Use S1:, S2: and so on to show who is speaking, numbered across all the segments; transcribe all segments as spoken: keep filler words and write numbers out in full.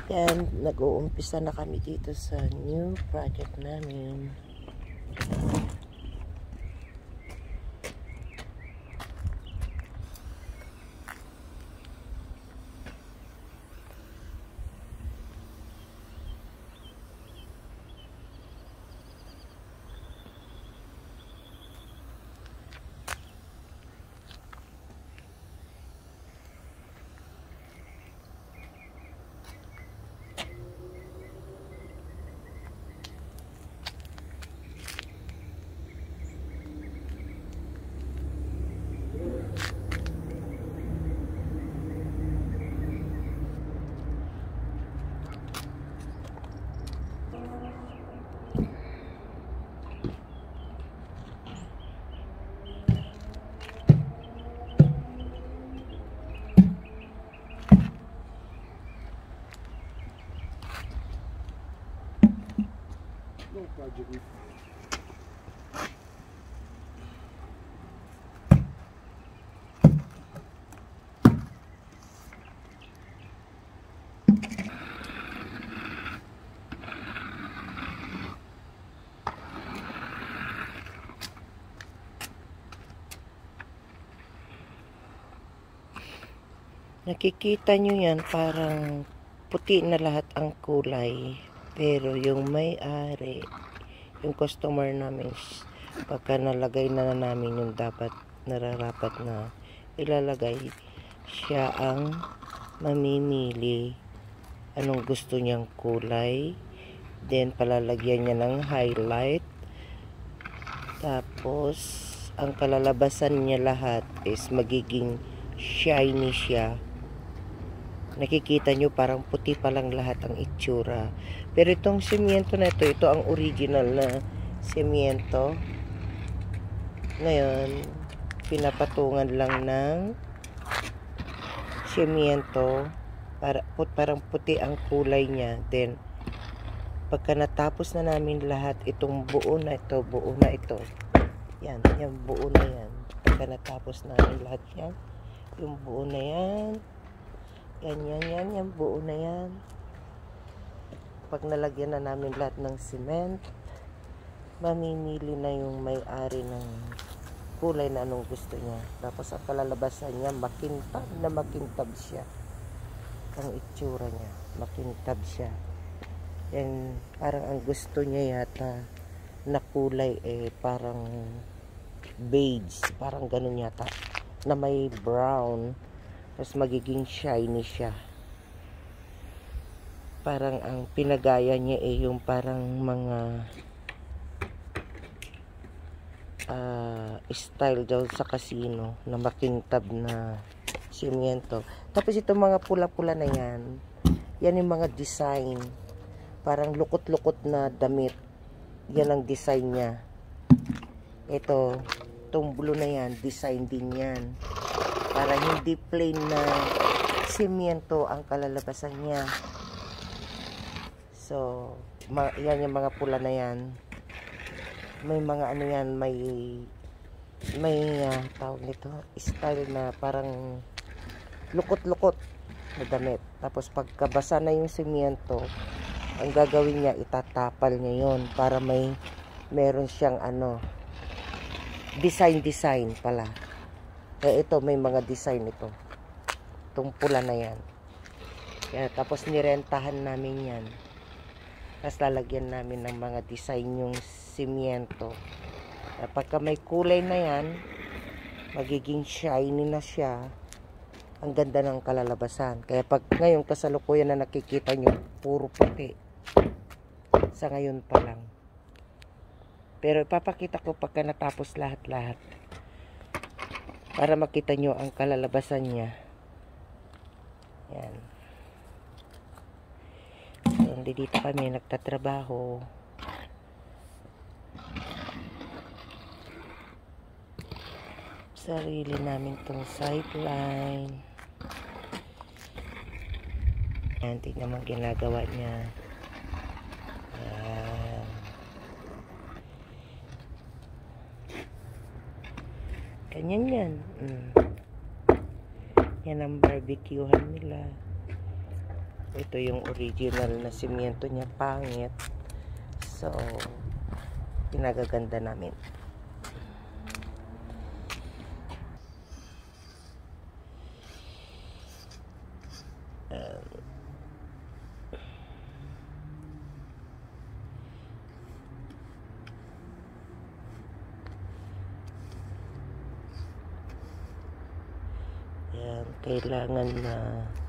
S1: Yan, nag-uumpisa na kami dito sa new project namin.
S2: Project.
S1: Nakikita nyo yan, parang puti na lahat ang kulay. Pero yung may-ari, yung customer namin, pagka nalagay na, na namin yung dapat nararapat na ilalagay, siya ang mamimili anong gusto niyang kulay. Then palalagyan niya ng highlight. Tapos ang kalalabasan niya lahat is magiging shiny siya. Nakikita nyo parang puti pa lang lahat ang itsura. Pero itong simiento na ito, ito ang original na simiento. Ngayon, pinapatungan lang ng simiento para put, parang puti ang kulay niya. Then, pagka natapos na namin lahat, itong buo na ito, buo na ito. Yan, yung buo na yan. Pagka natapos namin lahat yan, yung buo na yan. Yan, yan, yan, yan, buo na yan. Pag nalagyan na namin lahat ng cement, mamimili na yung may-ari ng kulay na anong gusto niya. Tapos ang kalalabasan niya, makintab na makintab siya. Ang itsura niya, makintab siya. And parang ang gusto niya yata na kulay eh parang beige, parang ganun yata, na may brown. Tapos magiging shiny siya. Parang ang pinagaya niya eh yung parang mga uh, style daw sa casino na makintab na simiento. Tapos itong mga pula-pula na yan, yan yung mga design. Parang lukot-lukot na damit. Yan ang design niya. Ito, itong blue na yan, design din yan. Para hindi plain na simiento ang kalalabasan niya. So, yan yung mga pula na yan. May mga ano yan, may may uh, tawag nito, style na parang lukot-lukot na damit. Tapos pagkabasa na yung simiento, ang gagawin niya, itatapal niya yon para may meron siyang ano, design-design pala. Eh, ito, may mga design ito. Itong pula na yan. Kaya, tapos nirentahan namin yan. Tapos lalagyan namin ng mga design yung simiento. Pagka may kulay na yan, magiging shiny na siya. Ang ganda ng kalalabasan. Kaya pag ngayon kasalukuyan na nakikita nyo, puro puti. Sa ngayon pa lang. Pero ipapakita ko pagka natapos lahat-lahat. Para makita nyo ang kalalabasan niya. Yan. So, dito kami nagtatrabaho. Sarili namin tong sideline. Yan, tignan mo ginagawa niya. Yan. Ganyan yan. Mm. Yan ang barbecuehan nila. ito yung original na simyento niya, pangit. So, pinagaganda namin. Um, yan, kailangan na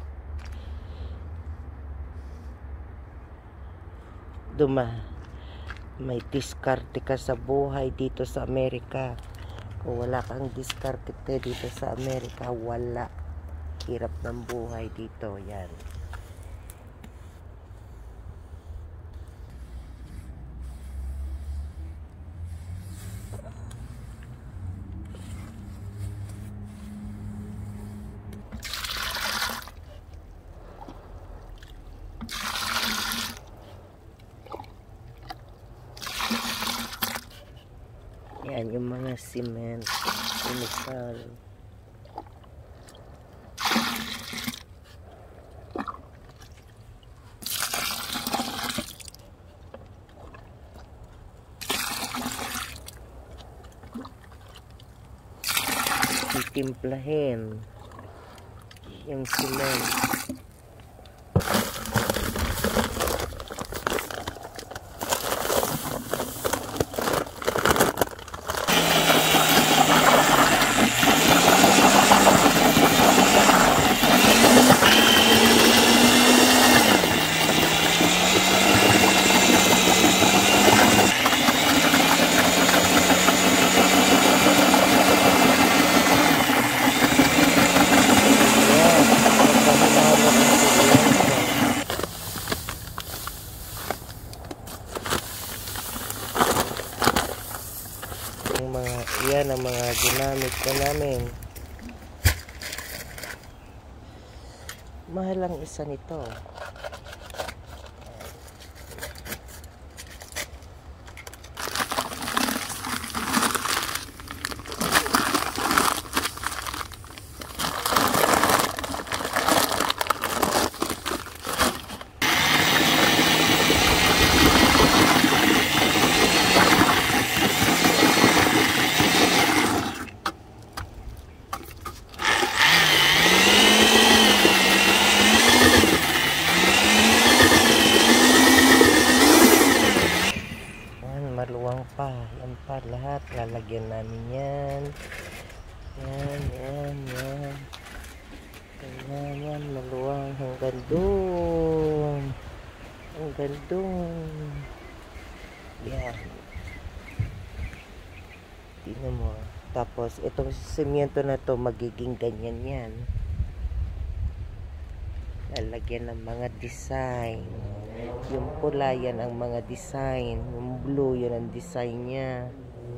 S1: duma may diskarte ka sa buhay dito sa Amerika. Kung wala kang diskarte dito sa Amerika, wala. Hirap ng buhay dito. Yan. Yan yung mga cement, chemical. Titimplahin yung cement. Yung mga, yan ang mga ginamit ko namin. Mahal ang isa nito. Maluwang pa. Yan pa lahat. Lalagyan namin yan. Yan, yan, yan. Yan, yan. Maluwang hanggang doon. Hanggang doon. Yan. Tingnan mo. Tapos, itong simyento na to magiging ganyan yan. Lalagyan ng mga design. Yung pula, yan ang mga design. Yung blue, yan ang design niya.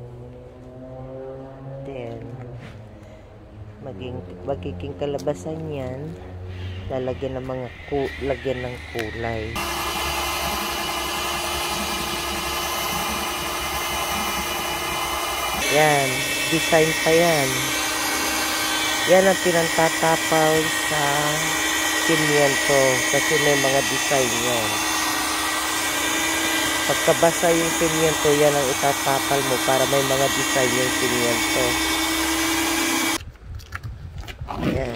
S1: Then, maging, magiging kalabasan yan. Lalagyan ng mga ku, lagyan ng kulay. Yan, design pa yan. Yan ang pinantatapaw sa simyento kasi may mga design yan. Pagkabasa yung simyento, yan ang itatapal mo para may mga design yung simyento. Yan.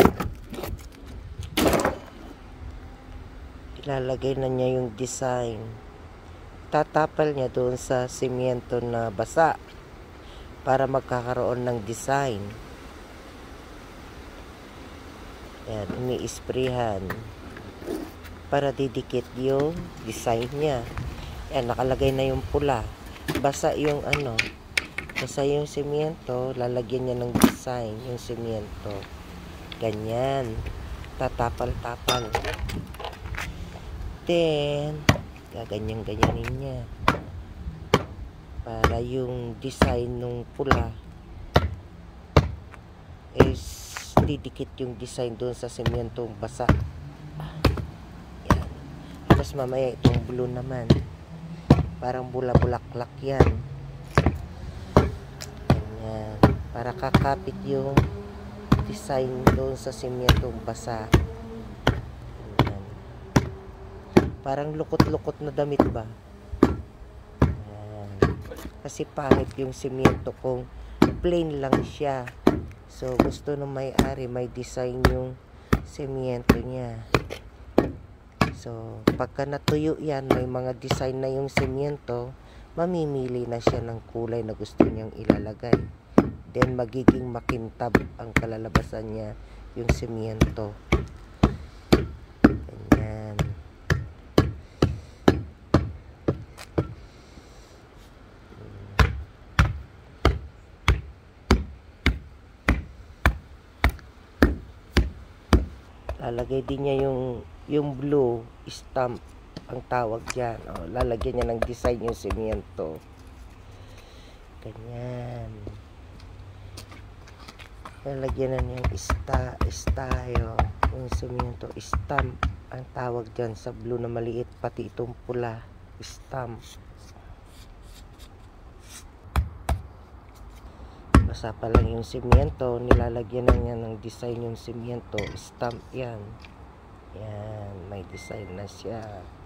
S1: Ilalagay na niya yung design. Tatapal niya doon sa simyento na basa para magkakaroon ng design. Yan, ini-sprayhan para didikit yung design niya. Yan, nakalagay na yung pula. Basa yung ano, basa yung simyento, lalagyan niya ng design yung simyento. Ganyan. Tatapal-tapal. Then, gaganyan-ganyanin niya. Para yung design ng pula is didikit yung design doon sa simyentong basa. Yan. Tapos mamaya itong blue naman. Parang bula-bulaklak yan. Ganyan. Para kakapit yung design doon sa simyentong basa. Yan. Parang lukot-lukot na damit ba? Ayan. Kasi pangit yung semyento kung plain lang siya. So gusto ng may-ari may design yung semyento niya. So pagka natuyo yan, may mga design na yung semyento, mamimili na siya ng kulay na gusto niyang ilalagay. Then magiging makintab ang kalalabasan niya yung semyento. Ganyan. Lalagay din niya yung yung blue stamp ang tawag diyan. Oh, lalagyan niya ng design yung semyento. Ganyan. Lalagyan na niyang ista, style, yung semyento, stamp ang tawag diyan sa blue na maliit, pati itong pula, stamp. Basa pa lang yung semyento, nilalagyan na niya ng design yung semyento, stamp yan. Yan, may design na siya.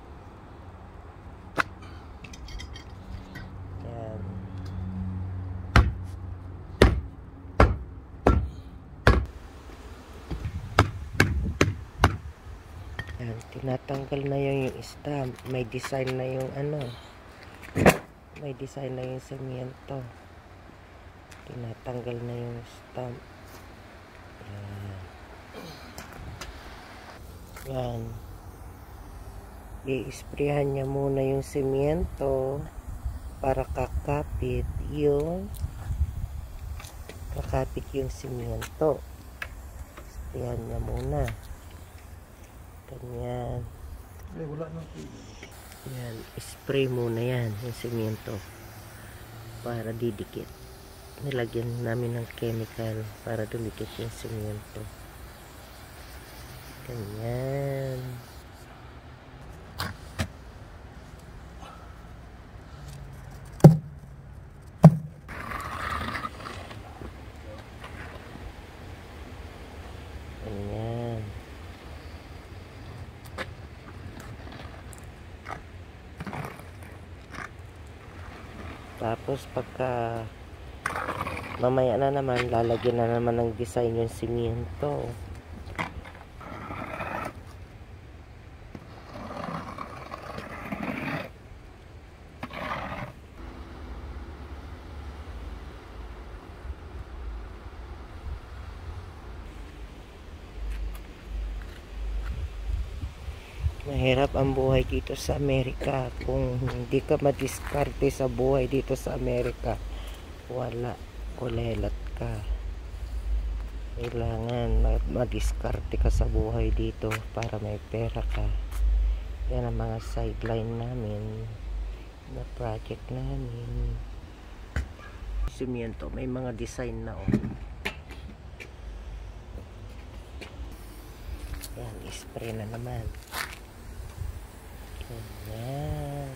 S1: Yan. Yan, tinatanggal na yung, yung stamp. May design na yung ano. May design na yung semyento. Tinatanggal na yung stamp. Yan. Yan. I-sprayhan niya muna yung semyento para kakapit yung kakapit yung semyento. Sprayhan niya muna. Ganyan.
S2: Eh, wala nang tubig.
S1: Yan. Spray muna yan yung semyento para didikit. Nilagyan namin ng chemical para dumikit yung semyento. Ganyan. Ganyan. Tapos pagka mamaya na naman, lalagyan na naman ng design yung semyento. Mahirap ang buhay dito sa Amerika. Kung hindi ka madiskarte sa buhay dito sa Amerika, wala, kulelat ka. Kailangan madiskarte ka sa buhay dito para may pera ka. Yan ang mga sideline namin na project namin. Semyento, may mga design na oh. Yan, spray na naman. Ayan.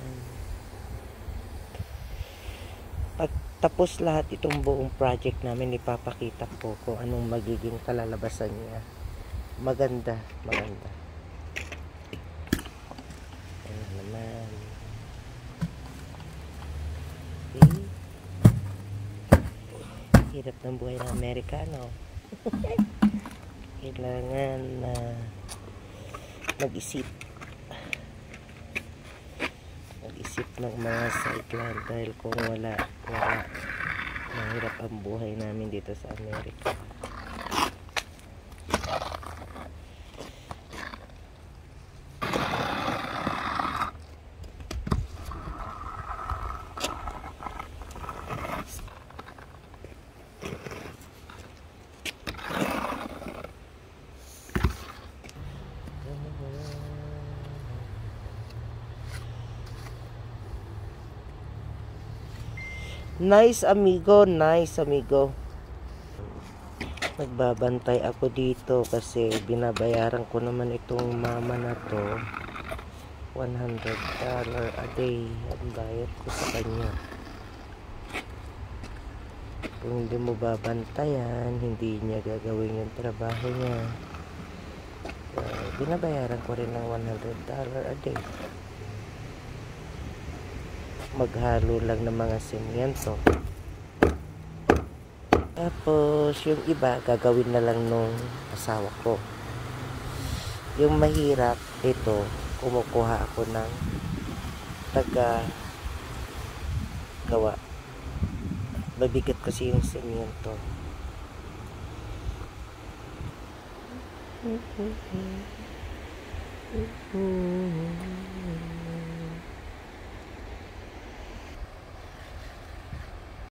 S1: Pag tapos lahat itong buong project namin, ipapakita ko kung anong magiging kalalabasan niya. Maganda, maganda. Ayan naman. Okay. Hirap ng buhay ng Amerikano. Kailangan na uh, mag-isip. Mag-isip ng mga sideline dahil kung wala, wala. Mahirap ang buhay namin dito sa Amerika. Nice amigo, nice amigo. Nagbabantay ako dito kasi binabayaran ko naman itong mama na to one hundred dollars a day ang bayad ko sa kanya. Kung hindi mo babantayan, hindi niya gagawin yung trabaho niya. So, binabayaran ko rin ng one hundred dollars a day. Maghalo lang ng mga semyento. Tapos, yung iba, gagawin na lang nung asawa ko. Yung mahirap, ito, kumukuha ako ng taga gawa. Mabigat kasi yung semyento.